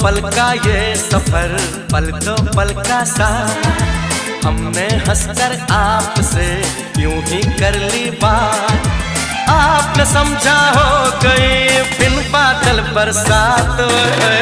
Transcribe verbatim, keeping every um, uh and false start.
पल का ये सफर, पल दो पल का साथ, हमने हंसकर आपसे यूं ही कर ली बात। आपने समझा हो गई बिन बादल बरसात।